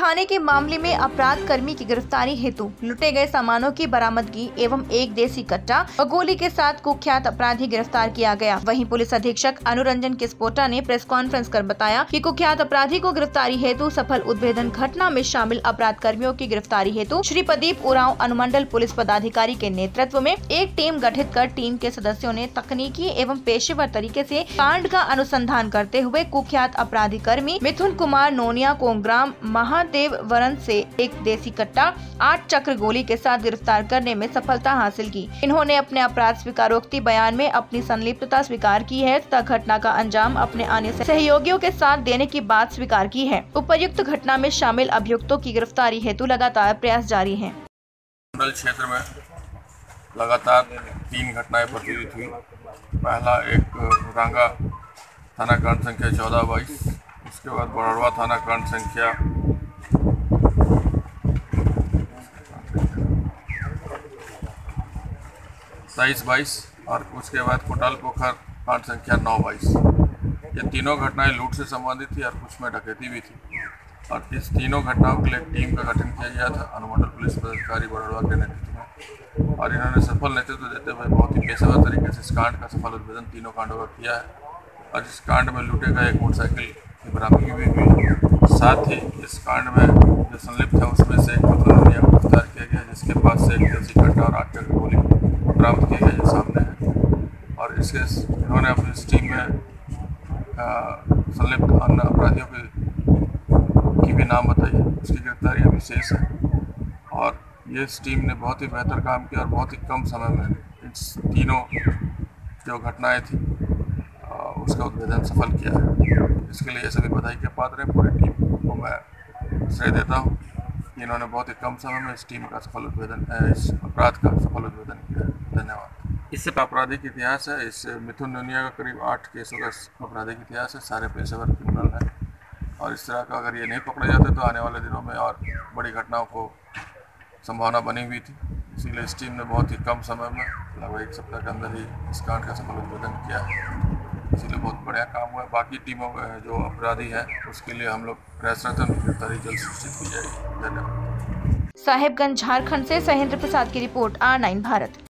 थाने के मामले में अपराध कर्मी की गिरफ्तारी हेतु लुटे गए सामानों की बरामदगी एवं एक देसी कट्टा और गोली के साथ कुख्यात अपराधी गिरफ्तार किया गया। वहीं पुलिस अधीक्षक अनुरंजन किस्पोटा ने प्रेस कॉन्फ्रेंस कर बताया कि कुख्यात अपराधी को गिरफ्तारी हेतु सफल उद्भेदन घटना में शामिल अपराध कर्मियों की गिरफ्तारी हेतु श्री प्रदीप उरांव अनुमंडल पुलिस पदाधिकारी के नेतृत्व में एक टीम गठित कर टीम के सदस्यों ने तकनीकी एवं पेशेवर तरीके से कांड का अनुसंधान करते हुए कुख्यात अपराधी कर्मी मिथुन कुमार नोनिया को ग्राम महादेव वरन से एक देसी कट्टा 8 चक्र गोली के साथ गिरफ्तार करने में सफलता हासिल की। इन्होंने अपने अपराध स्वीकारोक्ति बयान में अपनी संलिप्तता स्वीकार की है तथा घटना का अंजाम अपने अन्य सहयोगियों के साथ देने की बात स्वीकार की है। उपर्युक्त घटना में शामिल अभियुक्तों की गिरफ्तारी हेतु लगातार प्रयास जारी है। मंडल क्षेत्र में लगातार 3 घटनाएं प्रचलित हुई। पहला एक रांगा थाना कांड संख्या 1422, उसके बाद बड़ौदा थाना कांड संख्या 2722 और उसके बाद कोटाल पोखर कांड संख्या 922। ये तीनों घटनाएं लूट से संबंधित थी और कुछ में डकैती भी थी और इस तीनों घटनाओं के लिए टीम का गठन किया गया था अनुमंडल पुलिस पदाधिकारी बड़ौदा के नेतृत्व में और इन्होंने सफल नेतृत्व देते हुए बहुत ही पेशेवर तरीके से इस कांड का सफल उद्भेदन तीनों कांडों का किया है और इस कांड में लूटे गए एक मोटरसाइकिल की बरामदगी भी हुई। साथ ही इस कांड में जो संलिप्त है उसमें से एक मुतलमिया को गिरफ्तार किया गया जिसके पास से एक देसी कट्टा और 8 चक्र गोली बरामद किया गया जो सामने है और इसके इन्होंने अपनी इस टीम में संलिप्त अन्य अपराधियों की भी नाम बताई है, उसकी गिरफ्तारी अभी शेष है और ये इस टीम ने बहुत ही बेहतर काम किया और बहुत ही कम समय में इन तीनों जो घटनाएं थी उसका उद्भेदन सफल किया है। इसके लिए सभी बधाई के पात्र हैं। पूरी टीम को मैं श्रेय देता हूं कि इन्होंने बहुत ही कम समय में इस टीम का सफल उद्भेदन इस अपराध का सफल उद्भेदन किया है। धन्यवाद। इससे आपराधिक इतिहास है, इस मिथुन नोनिया का करीब 8 केसों का आपराधिक इतिहास है, सारे पेशेवर क्रिमिनल हैं और इस तरह का अगर ये नहीं पकड़े जाते तो आने वाले दिनों में और बड़ी घटनाओं को संभावना बनी हुई थी। इसीलिए इस टीम ने बहुत ही कम समय में लगभग 1 सप्ताह के अंदर ही इस कांड का सफल उद्भेदन किया है, इसीलिए बहुत बढ़िया काम हुआ है। बाकी टीमों जो अपराधी है उसके लिए हम लोग प्रयासरत हैं, गिरफ्तारी जल्द सुनिश्चित की जाएगी। धन्यवाद। साहेबगंज झारखंड से सहेंद्र प्रसाद की रिपोर्ट, R9 भारत।